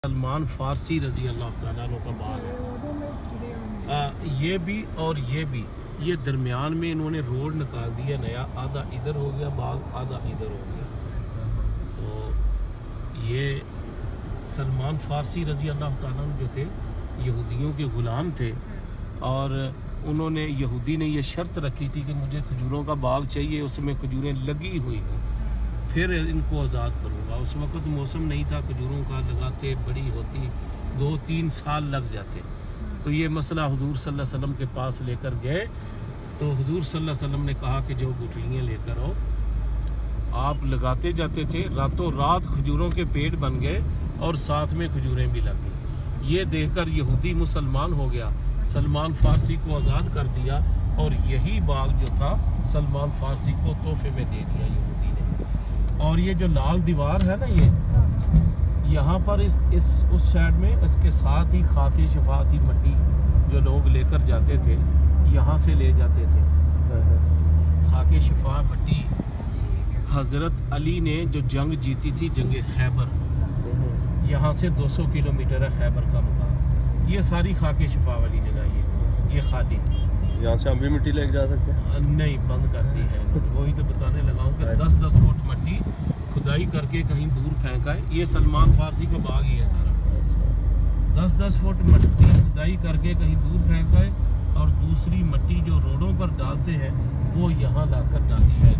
सलमान फारसी रजी अल्लाह ताला अन्हु का बाग है। ये भी और ये भी, ये दरमियान में इन्होंने रोड निकाल दिया नया, आधा इधर हो गया बाग, आधा इधर हो गया। तो ये सलमान फारसी रजी अल्लाह ताला अन्हु जो थे यहूदियों के ग़ुलाम थे, और उन्होंने यहूदी ने ये शर्त रखी थी कि मुझे खजूरों का बाग चाहिए, उसमें खजूरें लगी हुई हों, फिर इनको आज़ाद करूँगा। उस वक़्त मौसम नहीं था खजूरों का, लगाते बड़ी होती 2-3 साल लग जाते। तो ये मसला हुजूर सल्लल्लाहु अलैहि वसल्लम के पास लेकर गए, तो हुजूर सल्लल्लाहु अलैहि वसल्लम ने कहा कि जो गुठलियाँ लेकर आओ। आप लगाते जाते थे, रातों रात खजूरों के पेड़ बन गए और साथ में खजूरें भी लग गई। ये देखकर यहूदी मुसलमान हो गया, सलमान फारसी को आज़ाद कर दिया, और यही बाग जो था सलमान फारसी को तोहफे में दे दिया यहूदी ने। और ये जो लाल दीवार है ना, ये यहाँ पर उस साइड में इसके साथ ही खाके शफाअती मट्टी जो लोग लेकर जाते थे, यहाँ से ले जाते थे। खाके शफा मट्टी हज़रत अली ने जो जंग जीती थी, जंग खैबर, यहाँ से 200 किलोमीटर है खैबर का मुकाम। ये सारी खाके शफा वाली जगह, ये खाली। यहाँ से हम भी मिट्टी लेके जा सकते हैं? नहीं, बंद कर दी है। वही तो बताने लगा हूँ कि 10-10 फुट मट्टी खुदाई करके कहीं दूर फेंका है। ये सलमान फारसी का बाग ही है सारा। 10-10 फुट मट्टी खुदाई करके कहीं दूर फेंका है, और दूसरी मट्टी जो रोडों पर डालते हैं वो यहाँ लाकर डाली है।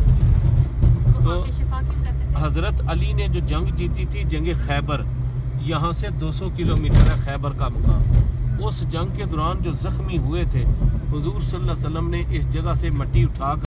तो हज़रत अली ने जो जंग जीती थी, जंग खैबर, यहाँ से 200 किलोमीटर है खैबर का मुकाम। उस जंग के दौरान जो ज़ख्मी हुए थे, हुजूर सल्लल्लाहु अलैहि वसल्लम ने इस जगह से मट्टी उठा